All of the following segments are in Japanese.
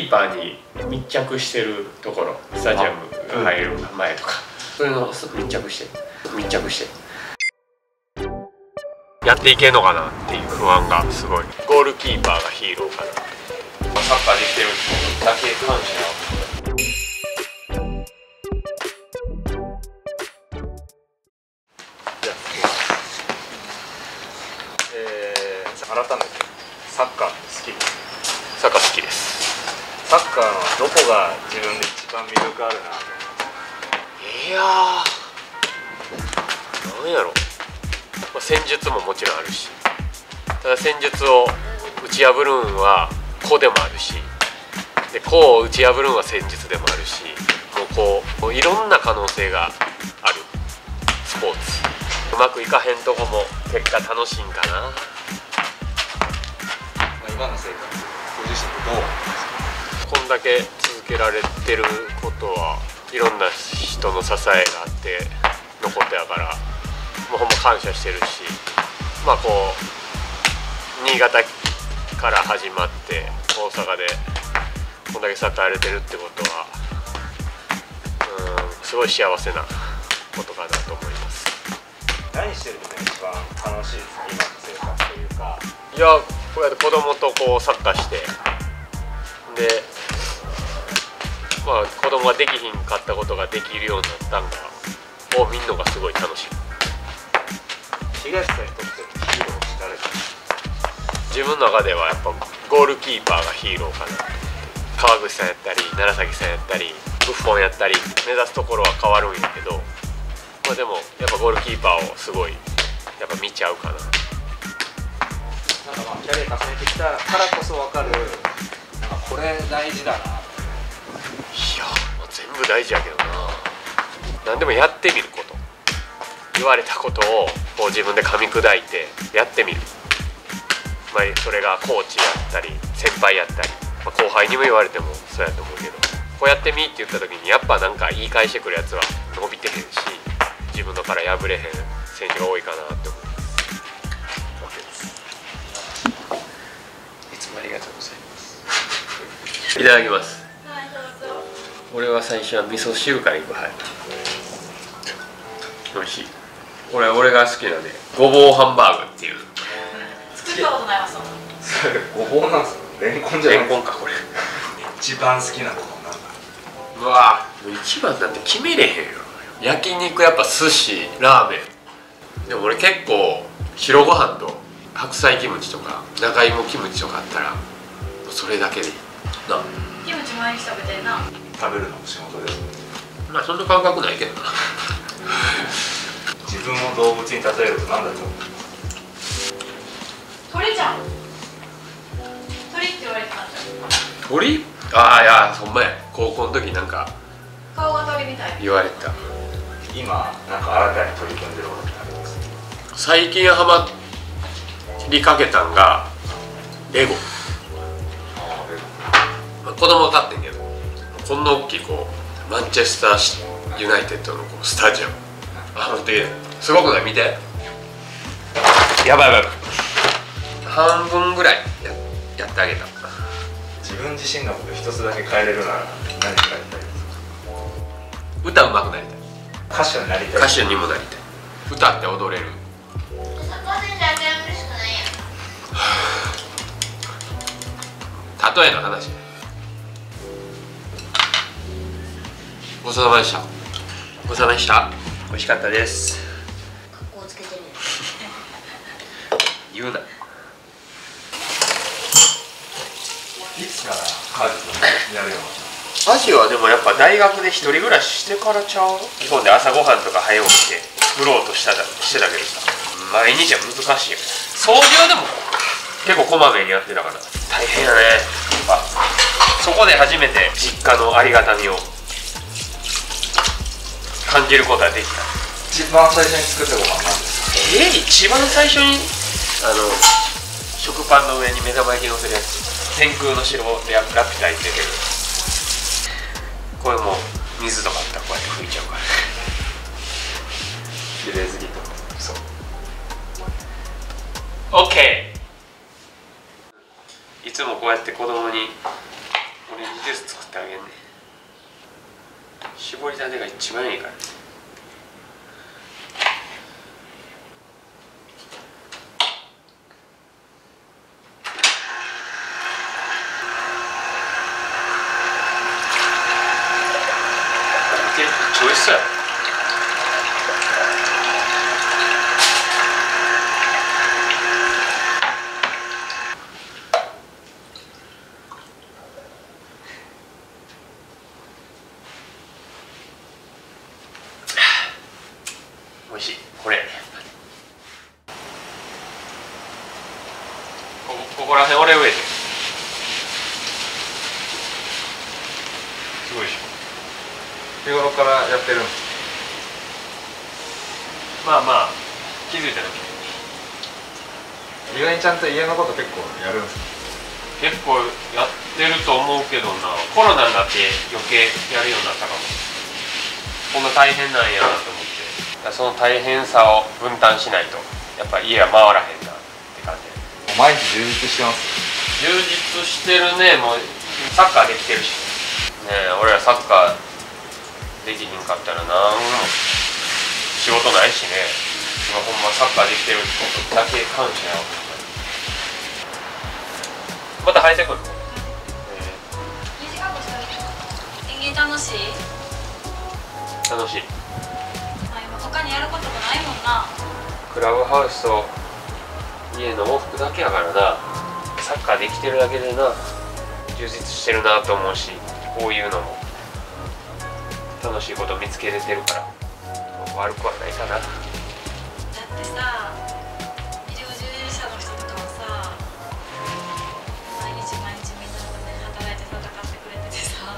ーパーに密着してるところ、スタジアムが入る前とか、そういうのを密着してやっていけんのかなっていう不安がすごい。ゴールキーパーがヒーローかな。サッカーできてるだけ感謝。 改めてサッカー好きです。 サッカー好きです。 サッカーのどこが自分で一番魅力あるなと。 いやー、なんやろ、戦術ももちろんあるし、ただ戦術を打ち破るんは個でもあるし、で個を打ち破るんは戦術でもあるし、もういろんな可能性があるスポーツ。うまくいかへんとこも結果楽しいんかな。 今の生活、ご自身でどう思いますか？ こんだけ続けられてることはいろんな人の支えがあってのことやから、もうほんま感謝してるし、新潟から始まって大阪でこんだけサッカーやれてるってことは、すごい幸せなことかなと思います。 何してるのが一番楽しいですか？今の生活というか。 いや、こうやって子供とサッカーして、で子供ができひんかったことができるようになったんがを見るのがすごい楽しい。 東さんにとってのヒーローって誰ですか？ 自分の中ではやっぱゴールキーパーがヒーローかな。川口さんやったり楢崎さんやったりブッフォンやったり目指すところは変わるんやけど、でもやっぱゴールキーパーをすごいやっぱ見ちゃうかな。 キャリア重ねてきたからこそ分かる、これ大事だな。いや、 全部大事やけどな。何でもやってみること、言われたことを自分で噛み砕いてやってみる。それがコーチやったり先輩やったり、後輩にも言われてもそうやと思うけど、こうやってみって言った時にやっぱなんか言い返してくるやつは伸びてへんし、自分の殻破れへん選手が多いかなって思う。ありがとうございます。いただきます。俺は最初は味噌汁からいく。はい。美味しい。これ俺が好きなね、ごぼうハンバーグっていう。 作ったことないわ。それごぼうなんすか？レンコンじゃない？ レンコンかこれ。 一番好きなものなんだ？ うわぁ、一番なんて決めれへんよ。焼肉、やっぱ寿司、ラーメン。でも俺結構白ご飯と白菜キムチとか長芋キムチとかあったらそれだけでいいな。 キムチ毎日食べてんな。 食べるのも仕事です。 そんな感覚ないけどな。 自分を動物に例えると何だと思う？ 鳥じゃん。鳥って言われてたんじゃん。 鳥？ああ、いや、ほんまや。高校の時なんか顔が鳥みたい。 言われた。 今なんか新たに取り組んでることってあります？ 最近ハマりかけたんがレゴ。子供が買ってんけど、こんな大きいマンチェスターユナイテッドのスタジアム、すごくない？見て。やばい。半分ぐらいやってあげた。 自分自身のこと一つだけ変えれるなら何変えたいですか？ 歌うまくなりたい。 歌手になりたい。 歌手にもなりたい。歌って踊れる。例えの話。ごちそうさまでした。ごちそうさまでした。美味しかったです。 格好つけてる。 言うな。 いつから家事やるようになった？ アジはでもやっぱ大学で一人暮らししてからちゃう？日本で朝ごはんとか早起きて作ろうとしてたけどさ、毎日は難しいよね。掃除はでも結構こまめにやってたから大変やね。そこで初めて実家のありがたみを感じることができた。 一番最初に作ったご飯なんですか？ 一番最初に食パンの上に目玉焼きのせるやつ、天空の城でラピュタ言ってるけど、これも水とかあったらこうやって拭いちゃうから綺麗すぎと。そう OK。 いつもこうやって子供にオレンジジュース作ってあげんねん。絞りたてが一番いいから。見て、めっちゃ美味しそうや。美味しい。これここら辺俺植えてすごいでしょ。 日頃からやってるんです。 まあまあ気づいた時意外にちゃんと家のこと結構やるんですか。 結構やってると思うけどな。コロナになって余計やるようになったかも。こんな大変なんやなと思って。その大変さを分担しないとやっぱ家は回らへんなって感じ。 毎日充実してます。 充実してるね。もうサッカーできてるしね。俺らサッカーできひんかったらなんも仕事ないしね。今ほんまサッカーできてることだけ感謝やわ。また生えてくるの？ 短くしたら園芸楽しい？ 楽しい。 他にやることもないもんな。 クラブハウスと家の往復だけやからな。サッカーできてるだけでな充実してるなと思うし、こういうのも楽しいこと見つけれてるから悪くはないかな。 だってさ、医療従事者の人とかはさ、毎日みんなで働いて戦ってくれててさ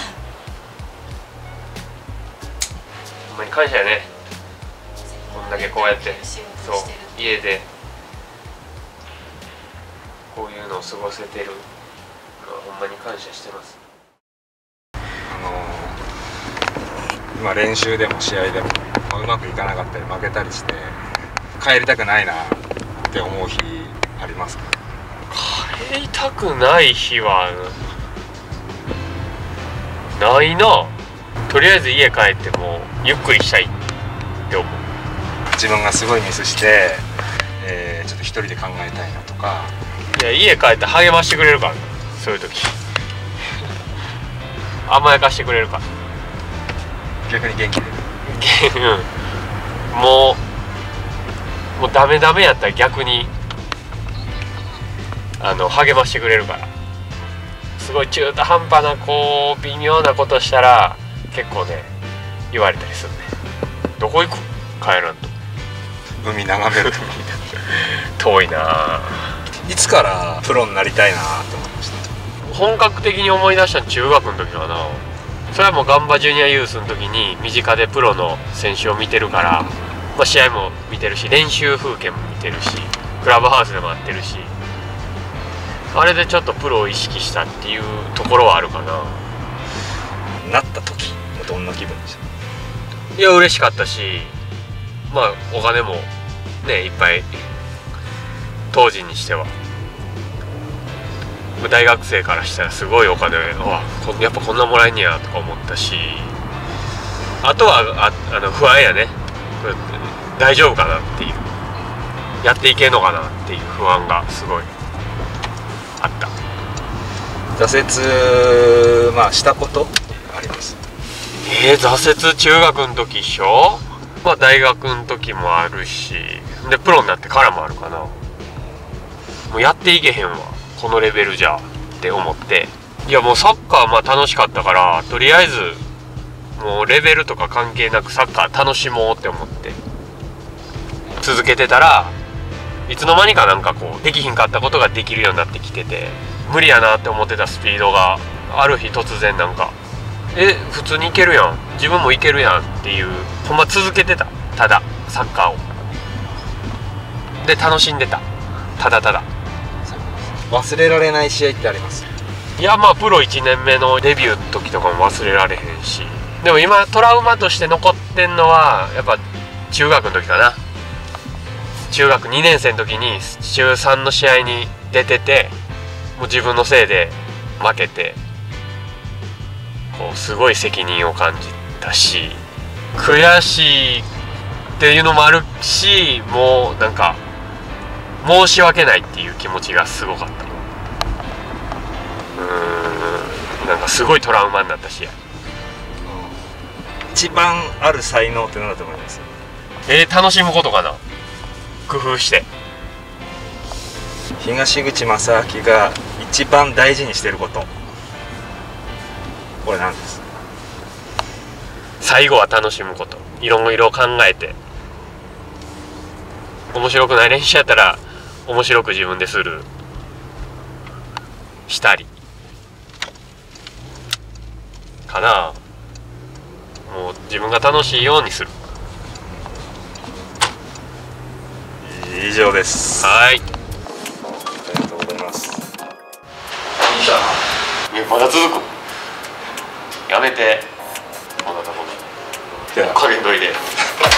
ほんまに感謝やね。こんだけこうやってそう家でこういうのを過ごせてるのはほんまに感謝してます。 今練習でも試合でも、うまくいかなかったり負けたりして帰りたくないなって思う日ありますか？ 帰りたくない日はないな。とりあえず家帰ってもゆっくりしたいって思う。 自分がすごいミスして、ちょっと一人で考えたいなとか。 いや家帰って励ましてくれるからな。そういう時甘やかしてくれるから逆に元気でもうダメダメやったら逆に励ましてくれるから。すごい中途半端なこう微妙なことしたら結構ね言われたりするね。どこ行く？帰らんと海眺めると遠いな。 いつからプロになりたいなと思いました。 本格的に思い出したの中学の時かな。それはもうガンバジュニアユースの時に身近でプロの選手を見てるから、まあ、試合も見てるし練習風景も見てるしクラブハウスでも会ってるし、あれでちょっとプロを意識したっていうところはあるかな。 なった時どんな気分でした？ いや嬉しかったし、まあお金もねいっぱい当時にしては大学生からしたらすごいお金やっぱこんなもらえんねやとか思ったし、あとは不安やね。大丈夫かなっていう、やっていけんのかなっていう不安がすごいあった。 挫折したことあります？ 挫折中学の時っしょ。まあ大学の時もあるし、でプロになってからもあるかな。もうやっていけへんわこのレベルじゃって思って、いやもうサッカーまあ楽しかったからとりあえずもうレベルとか関係なくサッカー楽しもうって思って続けてたら、いつの間にかなんかこうできひんかったことができるようになってきてて、無理やなって思ってたスピードがある日突然なんか普通にいけるやん、自分もいけるやんっていう、ほんま続けてた。ただサッカーをで楽しんでた。ただただ忘れられない試合ってあります？ いやまあプロ1年目のデビューの時とかも忘れられへんし、でも今トラウマとして残ってんのはやっぱ中学の時かな。中学2年生の時に中3の試合に出てて、もう自分のせいで負けてこうすごい責任を感じたし、悔しいっていうのもあるし、もうなんか申し訳ないっていう気持ちがすごかった。なんかすごいトラウマになったし、 一番ある才能って何だと思います？ 楽しむことかな。工夫して。 東口正明が一番大事にしてること、これ何です？ 最後は楽しむこと。いろいろ考えて、面白くない練習やったら面白く自分でするしたりかな。もう自分が楽しいようにする。 以上です。 はい、 ありがとうございます。 まだ続く。やめて、こんなとこにかけんといて。